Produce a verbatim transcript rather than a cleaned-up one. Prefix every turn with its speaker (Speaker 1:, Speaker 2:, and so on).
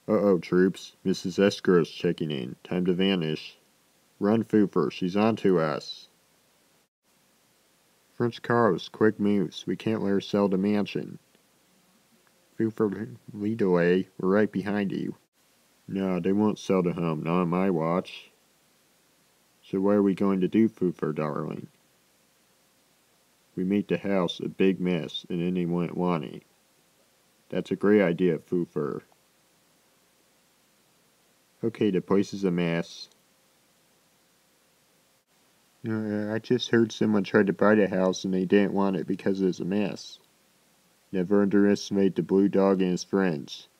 Speaker 1: Uh-oh, troops. Missus Escrow's checking in. Time to vanish. Run, Foofur. She's on to us. French cars, quick moves. We can't let her sell the mansion. Foofur, lead the way. We're right behind you. No, they won't sell the home. Not on my watch. So what are we going to do, Foofur, darling? We make the house a big mess, and then they won't want it. That's a great idea, Foofur. Okay, the place is a mess. Uh, I just heard someone tried to buy the house and they didn't want it because it was a mess. Never underestimate the blue dog and his friends.